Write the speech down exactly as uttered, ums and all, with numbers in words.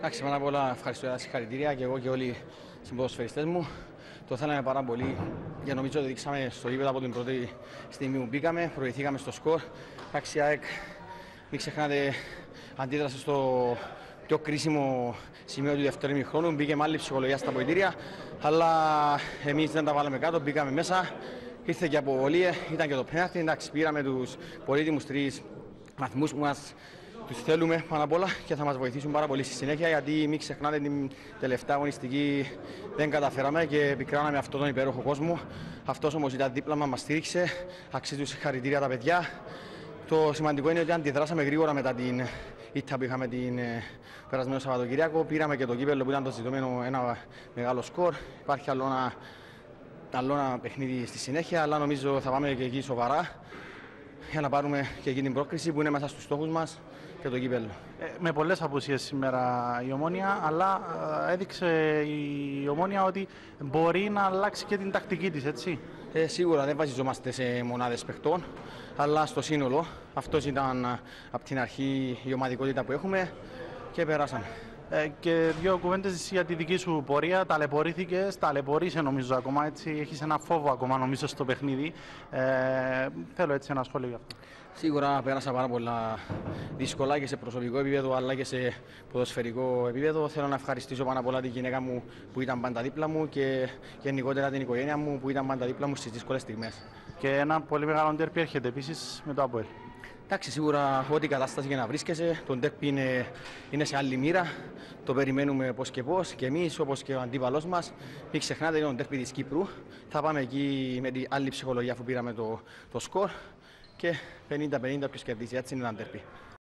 Εντάξει, πάνω απ' όλα ευχαριστώ για τα συγχαρητήρια και εγώ και όλοι οι συμποδοσφαιριστές μου. Το θέλαμε πάρα πολύ και νομίζω ότι δείξαμε στο γήπεδο από την πρώτη στιγμή που μπήκαμε, προηγηθήκαμε στο σκορ. Εντάξει, η ΑΕΚ, μην ξεχνάτε, αντίδρασε στο πιο κρίσιμο σημείο του δεύτερου ημιχρόνου. Μπήκε με άλλη ψυχολογία στα αποδυτήρια, αλλά εμείς δεν τα βάλαμε κάτω, μπήκαμε μέσα. Ήρθε και από Ολίε, ήταν και το πέναλτι. Εντάξει, πήραμε τους πολύτιμους τρεις βαθμούς που μας τους θέλουμε πάνω απ' όλα και θα μας βοηθήσουν πάρα πολύ στη συνέχεια, γιατί μην ξεχνάτε την τελευταία αγωνιστική δεν καταφέραμε και επικράναμε αυτόν τον υπέροχο κόσμο. Αυτός όμως ήταν δίπλα μας, μας στήριξε, αξίζει συγχαρητήρια τα παιδιά. Το σημαντικό είναι ότι αντιδράσαμε γρήγορα μετά την ήττα που είχαμε την περασμένο Σαββατοκύριακο. Πήραμε και το κύπελλο που ήταν το ζητούμενο, ένα μεγάλο σκορ. Υπάρχει άλλο ένα, άλλο ένα παιχνίδι στη συνέχεια, αλλά νομίζω θα πάμε και εκεί σοβαρά για να πάρουμε και εκεί την πρόκριση που είναι μέσα στους στόχους μας και το κύπελλο. Ε, με πολλές απουσίες σήμερα η Ομόνοια, αλλά ε, έδειξε η Ομόνοια ότι μπορεί να αλλάξει και την τακτική της, έτσι. Ε, σίγουρα δεν βασιζόμαστε σε μονάδες παιχτών, αλλά στο σύνολο. Αυτός ήταν από την αρχή η ομαδικότητα που έχουμε και περάσαμε. Ε, και δύο κουβέντες για τη δική σου πορεία. Ταλαιπωρήθηκες, ταλαιπωρείσαι νομίζω ακόμα, έτσι. Έχεις ένα φόβο ακόμα νομίζω στο παιχνίδι. Ε, θέλω έτσι ένα σχόλιο γι' αυτό. Σίγουρα πέρασα πάρα πολλά δύσκολα και σε προσωπικό επίπεδο αλλά και σε ποδοσφαιρικό επίπεδο. Θέλω να ευχαριστήσω πάνω απ' όλα τη γυναίκα μου που ήταν πάντα δίπλα μου και γενικότερα την οικογένεια μου που ήταν πάντα δίπλα μου στις δύσκολες στιγμές. Και ένα πολύ μεγάλο ντέρπι έρχεται επίσης με το ΑΠΟΕΛ. Εντάξει, σίγουρα ό,τι κατάσταση για να βρίσκεσαι, το ντέρπι είναι, είναι σε άλλη μοίρα. Το περιμένουμε πώς και πώς και εμείς όπως και ο αντίπαλός μας. Μην ξεχνάτε, είναι το ντέρπι της Κύπρου. Θα πάμε εκεί με την άλλη ψυχολογία που πήραμε το, το σκορ και πενήντα πενήντα ποιος κερδίσει. Έτσι είναι ένα ντέρπι.